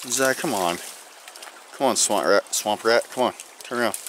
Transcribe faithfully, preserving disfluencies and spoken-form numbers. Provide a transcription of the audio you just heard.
Zach, come on. Come on, swamp rat. Swamp rat. Come on. Turn around.